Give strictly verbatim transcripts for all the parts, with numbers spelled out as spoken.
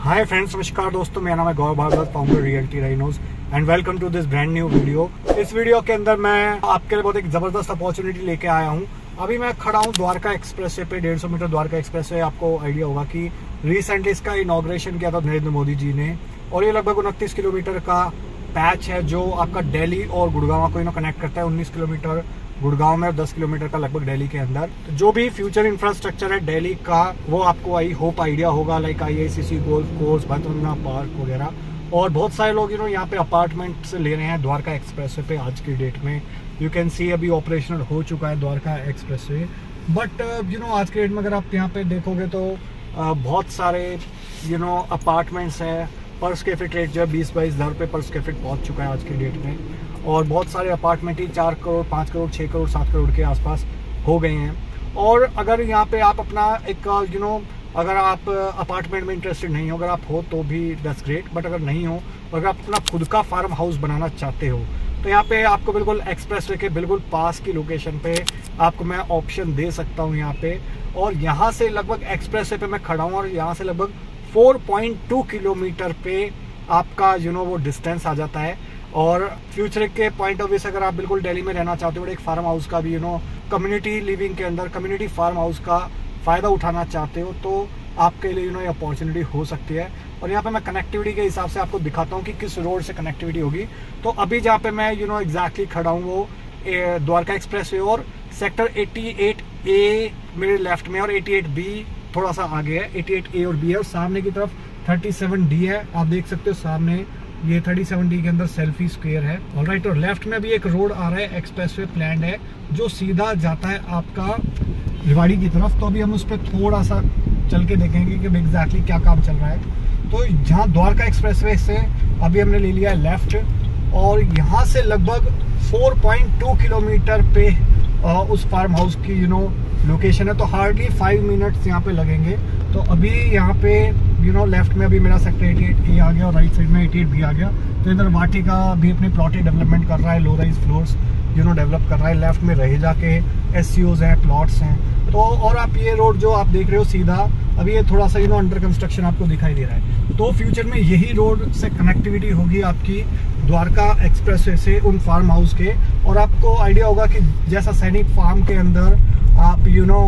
Hi friends, नमस्कार दोस्तों, मेरा नाम है Gaurav Bhagwat, founder realty rhinos and welcome to this brand new video. इस वीडियो के अंदर मैं आपके लिए बहुत एक जबरदस्त अपॉर्चुनिटी लेके आया हूँ। अभी मैं खड़ा हूँ द्वारका एक्सप्रेस वे पे, डेढ़ सौ मीटर द्वारका एक्सप्रेस वे। आपको आइडिया होगा कि रिसेंटली इसका इनॉग्रेशन किया था नरेंद्र मोदी जी ने, और ये लगभग उनतीस किलोमीटर का पैच है जो आपका दिल्ली और गुड़गांव को कनेक्ट करता है। उन्नीस किलोमीटर गुड़गांव में और दस किलोमीटर का लगभग दिल्ली के अंदर। तो जो भी फ्यूचर इंफ्रास्ट्रक्चर है दिल्ली का, वो आपको आई होप आइडिया होगा, like I I C C golf course, Bandana park वगैरह। और बहुत सारे लोग यू नो यहाँ पे अपार्टमेंट्स ले रहे हैं द्वारका एक्सप्रेस वे पे आज की डेट में। यू कैन सी अभी ऑपरेशनल हो चुका है Dwarka expressway, but you know आज की डेट में अगर आप यहाँ पे देखोगे तो uh, बहुत सारे यू नो अपार्टमेंट्स हैं। पर स्क्वायर फीट रेट जो है बीस बाईस हज़ार रुपये पर स्क्वायर फीट पहुँच चुका है आज की डेट में। और बहुत सारे अपार्टमेंट ही चार करोड़ पाँच करोड़ छः करोड़ सात करोड़ के आसपास हो गए हैं। और अगर यहाँ पे आप अपना एक यू नो अगर आप अपार्टमेंट में इंटरेस्टेड नहीं हो, अगर आप हो तो भी दैट्स ग्रेट, बट अगर नहीं हो, अगर आप अपना खुद का फार्म हाउस बनाना चाहते हो तो यहाँ पे आपको बिल्कुल एक्सप्रेस वे के बिल्कुल पास की लोकेशन पे आपको मैं ऑप्शन दे सकता हूँ यहाँ पे। और यहाँ से लगभग एक्सप्रेस वे पे मैं खड़ा हूँ और यहाँ से लगभग चार पॉइंट दो किलोमीटर पे आपका यू नो वो डिस्टेंस आ जाता है। और फ्यूचर के पॉइंट ऑफ व्यू से अगर आप बिल्कुल दिल्ली में रहना चाहते हो, एक फार्म हाउस का भी यू नो कम्युनिटी लिविंग के अंदर कम्युनिटी फार्म हाउस का फ़ायदा उठाना चाहते हो, तो आपके लिए यू नो ये अपॉर्चुनिटी हो सकती है। और यहाँ पे मैं कनेक्टिविटी के हिसाब से आपको दिखाता हूँ कि किस रोड से कनेक्टिविटी होगी। तो अभी जहाँ पे मैं यू नो एग्जैक्टली खड़ा हूँ वो द्वारका एक्सप्रेस वे और सेक्टर अठासी ए मेरे लेफ्ट में और अठासी बी थोड़ा सा आगे है। अठासी ए और बी है और सामने की तरफ सैंतीस डी है। आप देख सकते हो सामने ये सैंतीस डी के अंदर सेल्फी स्क्वायर है। ऑलराइट, और लेफ्ट में भी एक रोड आ रहा है, एक्सप्रेसवे प्लान्ड है जो सीधा जाता है आपका रिवाड़ी की तरफ। तो अभी हम उस पर थोड़ा सा चल के देखेंगे कि एग्जैक्टली क्या काम चल रहा है। तो जहाँ द्वारका एक्सप्रेसवे से अभी हमने ले लिया है लेफ्ट, और यहाँ से लगभग चार पॉइंट दो किलोमीटर पे आ, उस फार्म हाउस की यू नो लोकेशन है। तो हार्डली फाइव मिनट्स यहाँ पे लगेंगे। तो अभी यहाँ पे यू नो लेफ्ट में अभी मेरा सेक्टर अठासी ए आ गया और राइट साइड में अठासी बी आ गया। तो इधर वाटिका भी अपनी प्लॉटेड डेवलपमेंट कर रहा है, low rise floors you know develop कर रहा है। लेफ्ट में रह जाके एस सी ओज हैं, प्लॉट्स हैं। तो और आप ये रोड जो आप देख रहे हो सीधा, अभी ये थोड़ा सा यू नो अंडर कंस्ट्रक्शन आपको दिखाई दे रहा है। तो फ्यूचर में यही रोड से कनेक्टिविटी होगी आपकी द्वारका एक्सप्रेसवे से उन फार्म हाउस के। और आपको आइडिया होगा कि जैसा सैनिक फार्म के अंदर आप यू नो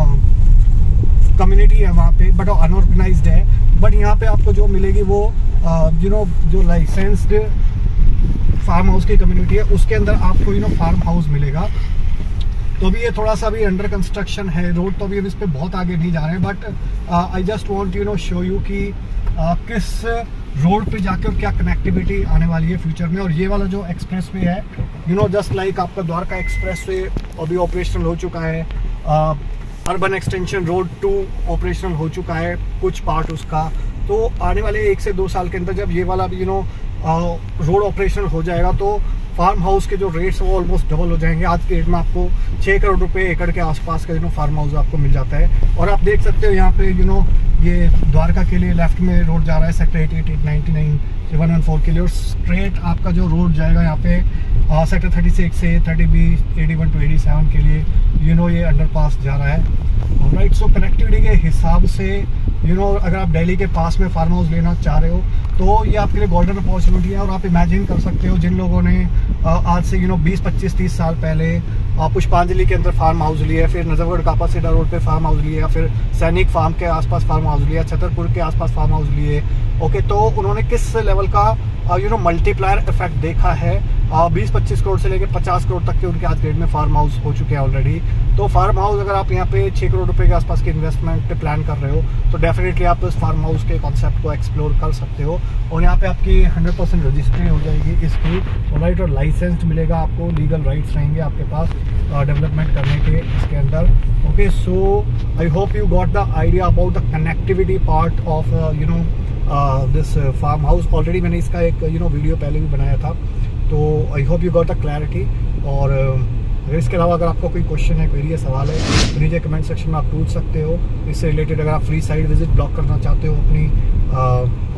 कम्युनिटी है वहाँ पे, बट अनऑर्गेनाइज्ड है, बट यहाँ पे आपको जो मिलेगी वो यू नो जो लाइसेंस्ड फार्म हाउस की कम्युनिटी है उसके अंदर आपको यू नो फार्म हाउस मिलेगा। तो अभी ये थोड़ा सा अभी अंडर कंस्ट्रक्शन है रोड, तो अभी हम इस पर बहुत आगे नहीं जा रहे हैं, but I just want you know show you कि uh, किस रोड पे जाके और क्या कनेक्टिविटी आने वाली है फ्यूचर में। और ये वाला जो एक्सप्रेस वे है यू नो जस्ट लाइक आपका द्वारका एक्सप्रेस वे अभी ऑपरेशनल हो चुका है। Urban extension road two operational हो चुका है कुछ पार्ट उसका। तो आने वाले एक से दो साल के अंदर जब ये वाला भी यू नो रोड ऑपरेशनल हो जाएगा तो फार्म हाउस के जो रेट्स वो ऑलमोस्ट डबल हो जाएंगे। आज के डेट में आपको छः करोड़ रुपए एकड़ के आसपास का यू नो फार्म हाउस आपको मिल जाता है। और आप देख सकते हो यहाँ पे यू नो ये द्वारका के लिए लेफ्ट में रोड जा रहा है सेक्टर अठासी, निन्यानवे, वन वन फोर के लिए। और स्ट्रेट आपका जो रोड जाएगा यहाँ पे आ, सेक्टर छत्तीस से तीस बी इक्यासी टू सत्तासी के लिए यू नो ये अंडरपास जा रहा है। राइट, सो कनेक्टिविटी के हिसाब से यू नो अगर आप दिल्ली के पास में फार्म हाउस लेना चाह रहे हो तो ये आपके लिए गोल्डन अपॉर्चुनिटी है। और आप इमेजिन कर सकते हो जिन लोगों ने आज से यू नो बीस पच्चीस तीस साल पहले पुष्पांजलि के अंदर फार्म हाउस लिया, फिर नजफगढ़ कापासीडा रोड पे फार्म हाउस लिया, फिर सैनिक फार्म के आसपास फार्म हाउस लिया, छतरपुर के आसपास फार्म हाउस लिए, ओके, तो उन्होंने किस लेवल का यू नो मल्टीप्लायर इफेक्ट देखा है। बीस पच्चीस करोड़ से लेकर पचास करोड़ तक के उनके आज डेट में फार्म हाउस हो चुके हैं ऑलरेडी। तो फार्म हाउस अगर आप यहाँ पे छः करोड़ रुपए के आसपास की इन्वेस्टमेंट प्लान कर रहे हो तो डेफिनेटली आप इस फार्म हाउस के कॉन्सेप्ट को एक्सप्लोर कर सकते हो। और यहाँ पे आपकी हंड्रेड परसेंट रजिस्ट्री हो जाएगी इसकी, राइट, और लाइसेंस मिलेगा आपको, लीगल राइट्स रहेंगे आपके पास डेवलपमेंट करने के इसके अंदर। Okay, so I hope you got the idea about the connectivity part of you know this farm house. Already मैंने इसका एक यू नो वीडियो पहले भी बनाया था, तो I hope you got the clarity. और अगर इसके अलावा अगर आपका कोई क्वेश्चन है, क्वेरी है, सवाल है तो नीचे कमेंट सेक्शन में आप पूछ सकते हो। इससे रिलेटेड अगर आप फ्री साइट विजिट ब्लॉक करना चाहते हो अपनी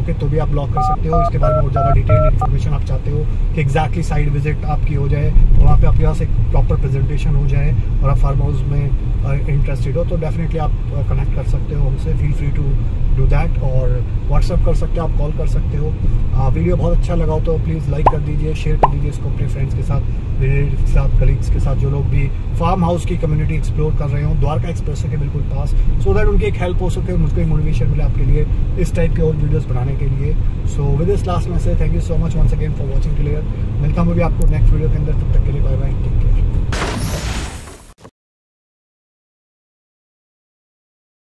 ओके, तो भी आप ब्लॉक कर सकते हो। इसके बारे में और ज़्यादा डिटेल इन्फॉर्मेशन आप चाहते हो कि एग्जैक्टली साइड विजिट आपकी हो जाए और वहाँ पे आपके पास एक प्रॉपर प्रेजेंटेशन हो जाए और आप फार्म हाउस में इंटरेस्टेड हो, तो डेफिनेटली आप कनेक्ट कर सकते हो हमसे। Feel free to do that, और व्हाट्सअप कर सकते हो, आप कॉल कर सकते हो। आ, वीडियो बहुत अच्छा लगा हो तो प्लीज़ लाइक कर दीजिए, शेयर कर दीजिए इसको अपने फ्रेंड्स के साथ, रिलेटिव के साथ, कलीग्स के साथ, जो लोग भी फार्म हाउस की कम्युनिटी एक्सप्लोर कर रहे हो द्वारका एक्सप्रेस के बिल्कुल पास, सो दैट उनकी एक हेल्प हो सके, मुझको एक मोटिवेशन मिले आपके लिए इस टाइप के और वीडियोस बनाने के लिए। So with this last message, thank you so much once again for watching clear. मिलता हूँ अभी आपको नेक्स्ट वीडियो के अंदर, तब तक के लिए बाय बाय, टेक केयर।